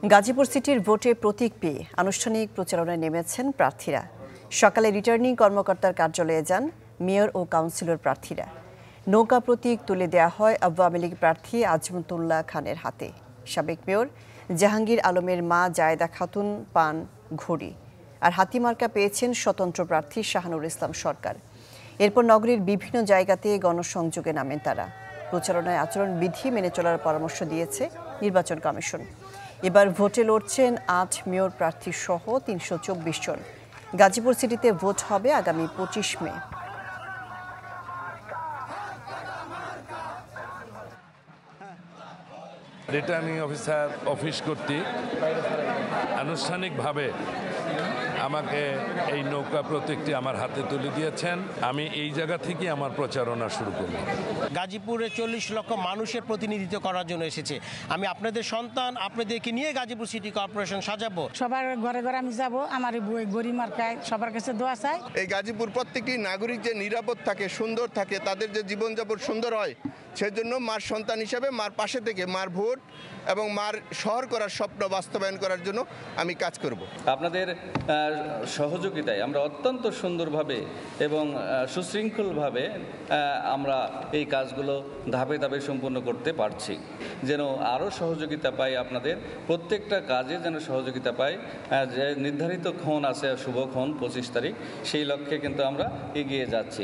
গাজীপুর সিটির ভোটে প্রতীক পেয়ে আনুষ্ঠানিক প্রচারণায় নেমেছেন প্রার্থীরা। সকালে রিটার্নিং কর্মকর্তার কার্যালয়ে যান মেয়র ও কাউন্সিলর প্রার্থীরা। নৌকা প্রতীক তুলে দেওয়া হয় আওয়ামী লীগ প্রার্থী আজমতুল্লাহ খানের হাতে। সাবেক মেয়র জাহাঙ্গীর আলমের মা জায়েদা খাতুন পান ঘড়ি, আর হাতিমার্কা পেয়েছেন স্বতন্ত্র প্রার্থী শাহানুর ইসলাম সরকার। এরপর নগরীর বিভিন্ন জায়গাতে গণসংযোগে নামেন তারা। প্রচারণায় আচরণবিধি মেনে চলার পরামর্শ দিয়েছে নির্বাচন কমিশন। এবার ভোটে লড়ছেন ৮ মেয়র প্রার্থী সহ ৩২৪ জন। গাজীপুর সিটিতে ভোট হবে আগামী ২৫ মে। রিটার্নিং অফিসার অফিস কর্তৃক আনুষ্ঠানিকভাবে আমাকে এই নৌকা প্রতীকটি আমার হাতে তুলে দিয়েছেন। আমি এই জায়গা থেকে আমার প্রচারণা শুরু করব। গাজীপুরে ৪০ লক্ষ মানুষের প্রতিনিধিত্ব করার জন্য এসেছে। আমি আপনাদের সন্তান, আপনাদেরকে নিয়ে গাজীপুর সিটি কর্পোরেশন সাজাবো। সবার ঘরে ঘরে আমি যাব, আমার গড়ি মার্কায় সবার কাছে দোয়া চাই। এই গাজীপুর প্রত্যেকটি নাগরিক যে নিরাপদ থাকে, সুন্দর থাকে, তাদের যে জীবনযাপন সুন্দর হয়, সেজন্য মার সন্তান হিসেবে মার পাশে থেকে মার ভোট এবং মার শহর করার স্বপ্ন বাস্তবায়ন করার জন্য আমি কাজ করব। আপনাদের সহযোগিতায় আমরা অত্যন্ত সুন্দরভাবে এবং সুশৃঙ্খলভাবে আমরা এই কাজগুলো ধাপে ধাপে সম্পূর্ণ করতে পারছি। যেন আরও সহযোগিতা পাই, আপনাদের প্রত্যেকটা কাজে যেন সহযোগিতা পাই। যে নির্ধারিত ক্ষণ আছে, শুভক্ষণ 25 তারিখ, সেই লক্ষ্যে কিন্তু আমরা এগিয়ে যাচ্ছি।